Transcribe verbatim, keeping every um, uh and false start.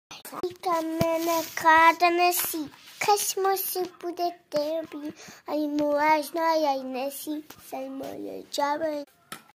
Fica menecada nesse Christmas bude derby. Ai moas no ai nesse sai molho jabber.